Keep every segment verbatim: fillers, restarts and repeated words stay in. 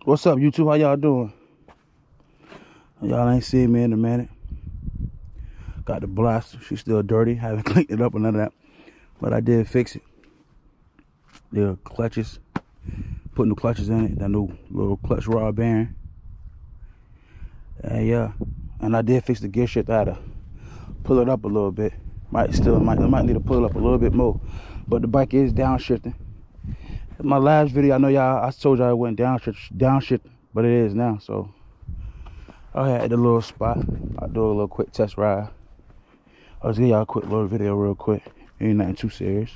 What's up, YouTube? How y'all doing? Y'all ain't seen me in a minute. Got the blaster. She's still dirty. Haven't cleaned it up or none of that. But I did fix it. The clutches. Put new clutches in it. That new little clutch rod bearing. And yeah. And I did fix the gear shift. I had to pull it up a little bit. Might still might I might need to pull it up a little bit more. But the bike is downshifting. In my last video, I know y'all, I told y'all it went downshift, downshift, but it is now. So I had the little spot. I'll do a little quick test ride. I'll just give y'all a quick little video real quick. Ain't nothing too serious.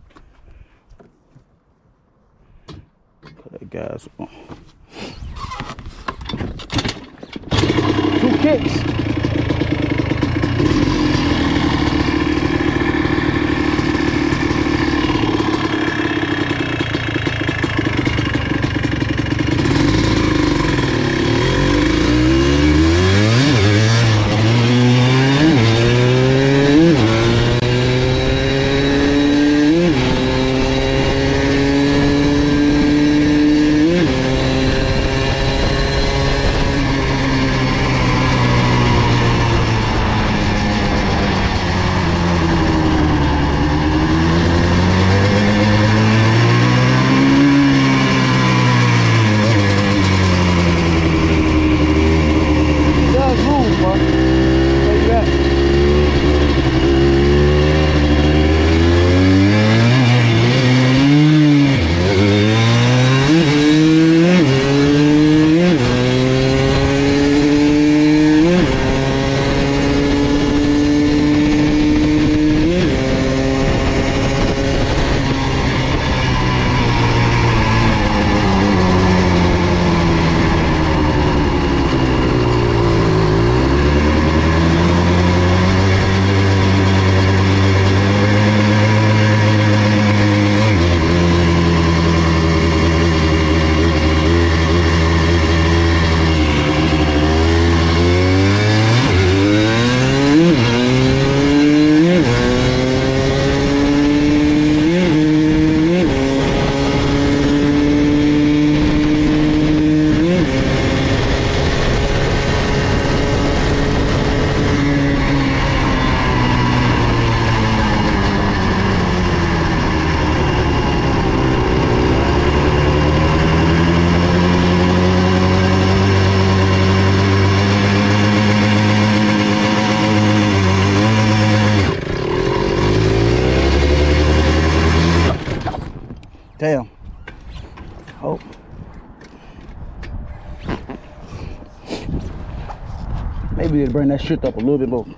Put that gas on. Two kicks. Damn. Oh. Maybe it'll bring that shit up a little bit more.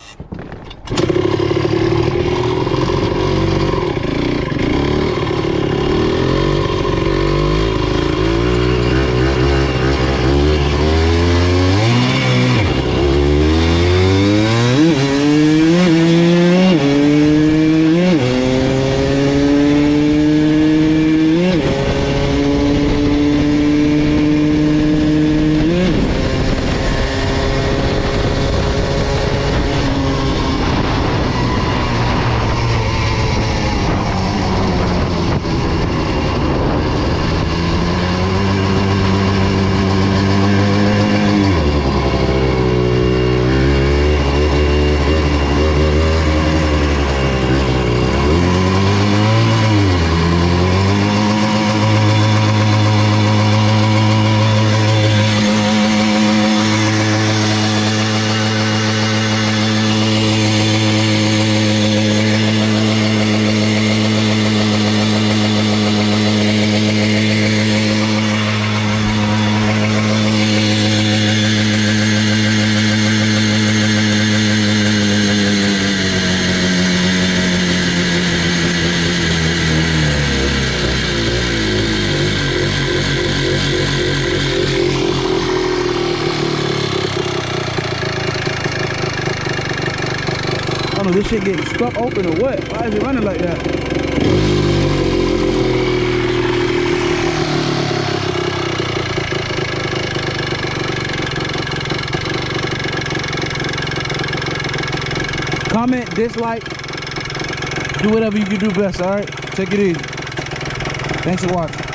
I don't know, this shit getting stuck open or what? Why is it running like that? Comment, dislike, do whatever you can do best, alright? Take it easy. Thanks for watching.